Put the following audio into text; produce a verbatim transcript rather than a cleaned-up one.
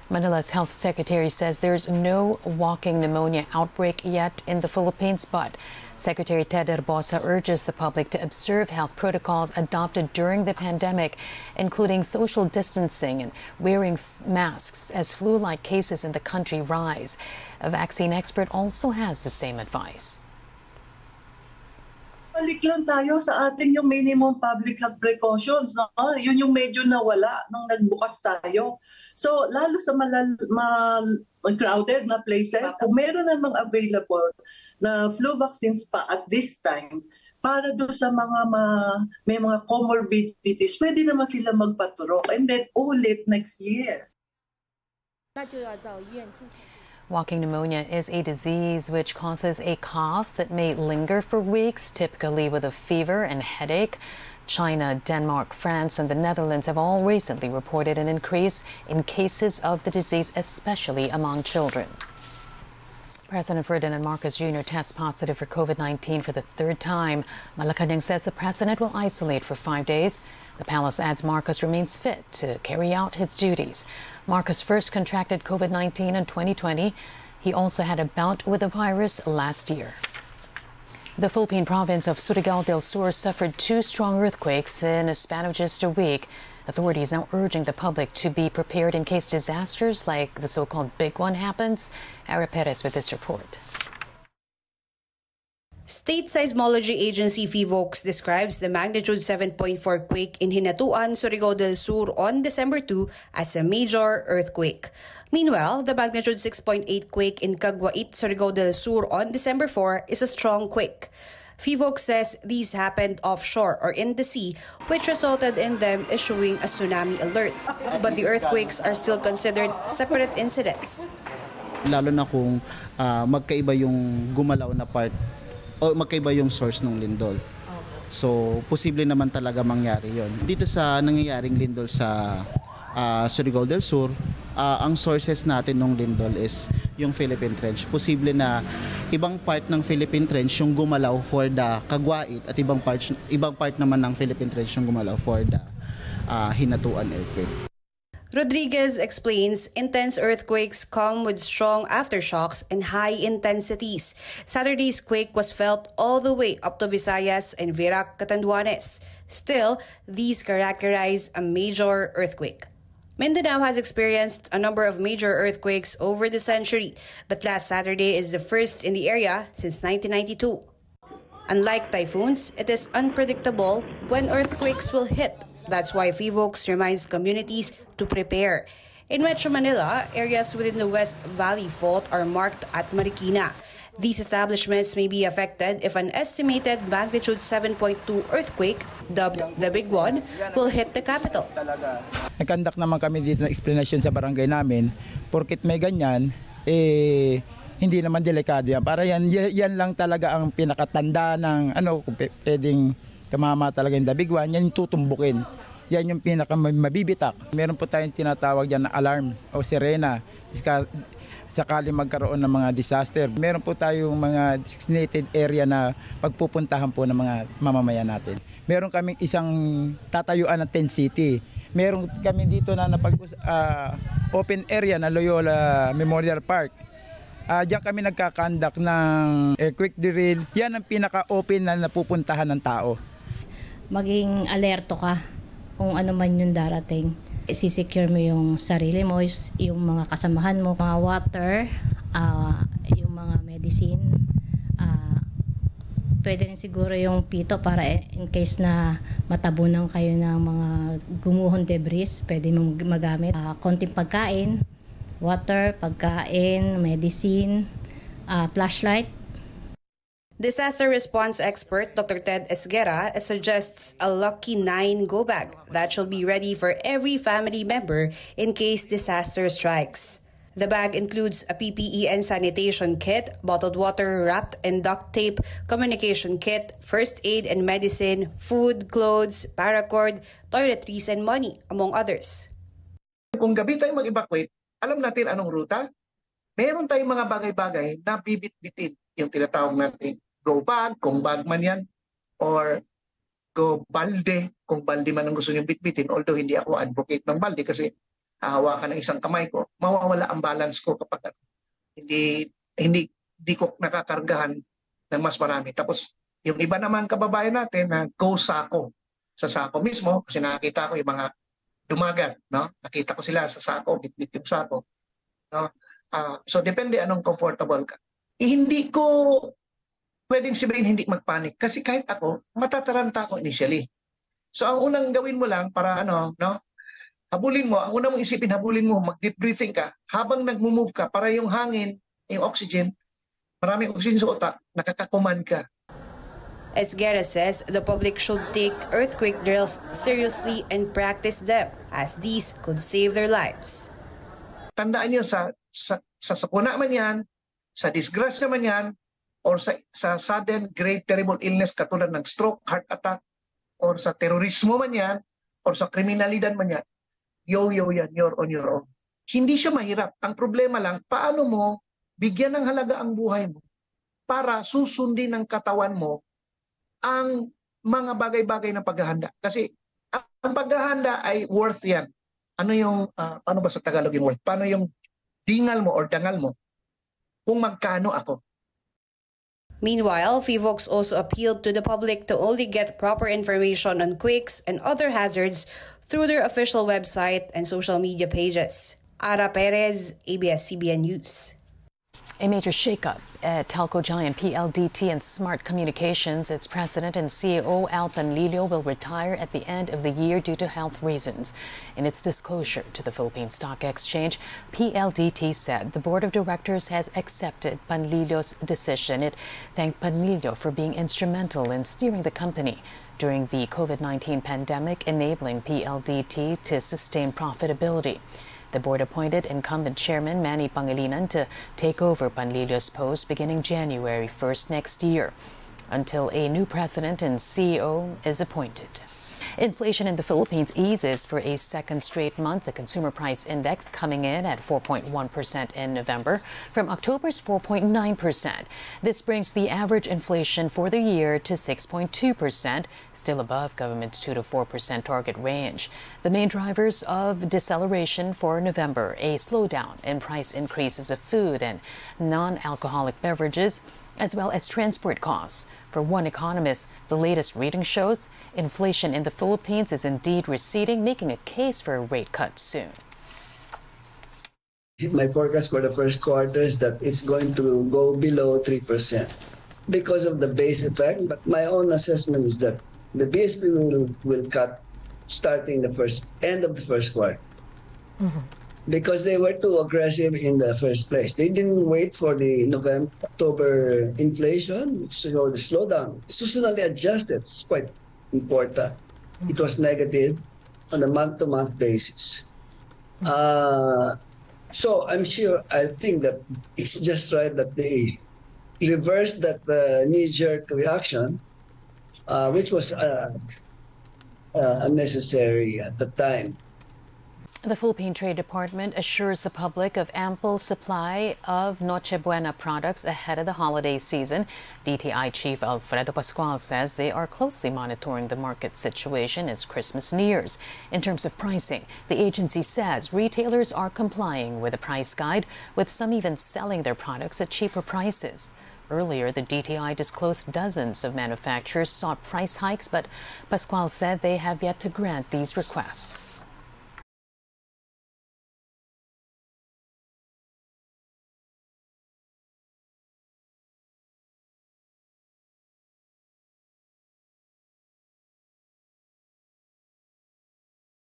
Manila's health secretary says there's no walking pneumonia outbreak yet in the Philippines, but Secretary Ted Herbosa urges the public to observe health protocols adopted during the pandemic, including social distancing and wearing masks as flu-like cases in the country rise. A vaccine expert also has the same advice. Balik lang tayo sa ating yung minimum public health precautions. No? Yun yung medyo nawala nung nagbukas tayo. So lalo sa malal, mal, crowded na places, kung meron namang available na flu vaccines pa at this time, para do sa mga ma, may mga comorbidities, pwede naman sila magpaturok and then ulit next year. Walking pneumonia is a disease which causes a cough that may linger for weeks, typically with a fever and headache. China, Denmark, France, and the Netherlands have all recently reported an increase in cases of the disease, especially among children. President Ferdinand Marcos Junior tests positive for COVID nineteen for the third time. Malacanang says the president will isolate for five days. The palace adds Marcos remains fit to carry out his duties. Marcos first contracted COVID nineteen in twenty twenty. He also had a bout with the virus last year. The Philippine province of Surigao del Sur suffered two strong earthquakes in a span of just a week. Authorities now urging the public to be prepared in case disasters like the so-called big one happens. Ara Perez with this report. State Seismology Agency PHIVOLCS describes the magnitude seven point four quake in Hinatuan, Surigao del Sur on December second as a major earthquake. Meanwhile, the magnitude six point eight quake in Caguait, Surigao del Sur on December fourth is a strong quake. PHIVOLCS says these happened offshore or in the sea, which resulted in them issuing a tsunami alert. But the earthquakes are still considered separate incidents. Lalo na kung uh, magkaiba yung gumalaw na part o magkaiba yung source ng lindol. So, posible naman talaga mangyari yon. Dito sa nangyayaring lindol sa uh, Surigao del Sur, uh, ang sources natin ng lindol is yung Philippine Trench. Posible na ibang part ng Philippine Trench yung gumalaw for the Caguait at ibang part, ibang part naman ng Philippine Trench yung gumalaw for the uh, Hinatuan earthquake. Rodriguez explains intense earthquakes come with strong aftershocks and high intensities. Saturday's quake was felt all the way up to Visayas and Virac, Catanduanes. Still, these characterize a major earthquake. Mindanao has experienced a number of major earthquakes over the century, but last Saturday is the first in the area since nineteen ninety-two. Unlike typhoons, it is unpredictable when earthquakes will hit. That's why PHIVOLCS reminds communities to prepare. In Metro Manila, areas within the West Valley Fault are marked at Marikina. These establishments may be affected if an estimated magnitude seven point two earthquake, dubbed the Big One, will hit the capital. Nagkandak naman kami dito ng explanation sa barangay namin, porkit may ganyan, eh, hindi naman delikado yan. Para yan, yan lang talaga ang pinakatanda ng ano, kung pwedeng kamama talaga yung the Big One, yan yung tutumbukin. Yan yung pinakamabibitak. Meron po tayong tinatawag dyan na alarm o sirena. Sakali magkaroon ng mga disaster. Meron po tayong mga designated area na pagpupuntahan po ng mga mamamayan natin. Meron kaming isang tatayuan ng tent city. Meron kami dito na napag, uh, open area na Loyola Memorial Park. Uh, diyan kami nagkakandak ng earthquake drill. Yan ang pinaka-open na napupuntahan ng tao. Maging alerto ka kung ano man yung darating. I-secure mo yung sarili mo, yung mga kasamahan mo, mga water, uh, yung mga medicine. Uh, pwede rin siguro yung pito para in case na matabunan kayo ng mga gumuhong debris, pwede mong magamit. Uh, konting pagkain, water, pagkain, medicine, uh, flashlight. Disaster response expert Doctor Ted Esguera suggests a Lucky Nine go bag that shall be ready for every family member in case disaster strikes. The bag includes a P P E and sanitation kit, bottled water wrapped in duct tape, communication kit, first aid and medicine, food, clothes, paracord, toiletries, and money, among others. Kung gabi tayo mag-evacuate, alam natin anong ruta. Meron tayong mga bagay-bagay na bibit-bitin, yung tinatawag natin go bag, kung bag man yan, or go balde, kung balde man ang gusto niyong bitbitin. Although hindi ako advocate ng balde kasi hahawakan ng isang kamay ko, mawawala ang balance ko kapag hindi hindi hindi ko nakakargahan ng mas marami. Tapos yung iba naman kababayan natin na go sako. Sa sako mismo, kasi nakakita ko yung mga dumagat, no? Nakita ko sila sa sako, bitbit yung sako. No? Uh, so depende anong comfortable ka. Eh, hindi ko pwedeng sabihin hindi magpanik kasi kahit ako, matataranta ako initially. So ang unang gawin mo lang para ano, no? Habulin mo, ang una mong isipin, habulin mo, mag-deep breathing ka, habang nag-move ka, para yung hangin, yung oxygen, maraming oxygen sa utak, nakakakuman ka. Esguerra says the public should take earthquake drills seriously and practice them, as these could save their lives. Tandaan niyo, sa, sa, sa sakuna man yan, sa disgrasya man yan, or sa, sa sudden, great, terrible illness katulad ng stroke, heart attack, or sa terorismo man yan, or sa kriminalidad man yan, yo-yo yan, you're on your own. Hindi siya mahirap. Ang problema lang, paano mo bigyan ng halaga ang buhay mo para susundin ng katawan mo ang mga bagay-bagay na paghahanda. Kasi ang paghahanda ay worth yan. Ano yung, uh, paano ba sa Tagalog yung worth? Paano yung dingal mo or dangal mo? Kung magkano ako. Meanwhile, FIVOX also appealed to the public to only get proper information on quakes and other hazards through their official website and social media pages. Ara Perez, A B S C B N News. A major shakeup at telco giant P L D T and Smart Communications. Its president and C E O Al Panlilio will retire at the end of the year due to health reasons. In its disclosure to the Philippine Stock Exchange, P L D T said the board of directors has accepted Panlilio's decision. It thanked Panlilio for being instrumental in steering the company during the COVID nineteen pandemic, enabling P L D T to sustain profitability. The board appointed incumbent chairman Manny Pangilinan to take over Panlilio's post beginning January first next year, until a new president and C E O is appointed. Inflation in the Philippines eases for a second straight month. The Consumer Price Index coming in at four point one percent in November from October's four point nine percent. This brings the average inflation for the year to six point two percent, still above government's two to four percent target range. The main drivers of deceleration for November, a slowdown in price increases of food and non-alcoholic beverages, as well as transport costs. For one economist, the latest reading shows inflation in the Philippines is indeed receding, making a case for a rate cut soon. My forecast for the first quarter is that it's going to go below three percent because of the base effect. But my own assessment is that the B S P will, will cut starting the first end of the first quarter. Mm-hmm. Because they were too aggressive in the first place. They didn't wait for the November, October inflation, so the slowdown. Seasonally adjusted, it's quite important. It was negative on a month-to-month basis. Uh, so I'm sure, I think that it's just right that they reversed that uh, knee-jerk reaction, uh, which was uh, uh, unnecessary at the time. The Philippine Trade Department assures the public of ample supply of Noche Buena products ahead of the holiday season. D T I Chief Alfredo Pascual says they are closely monitoring the market situation as Christmas nears. In terms of pricing, the agency says retailers are complying with the price guide, with some even selling their products at cheaper prices. Earlier, the D T I disclosed dozens of manufacturers sought price hikes, but Pascual said they have yet to grant these requests.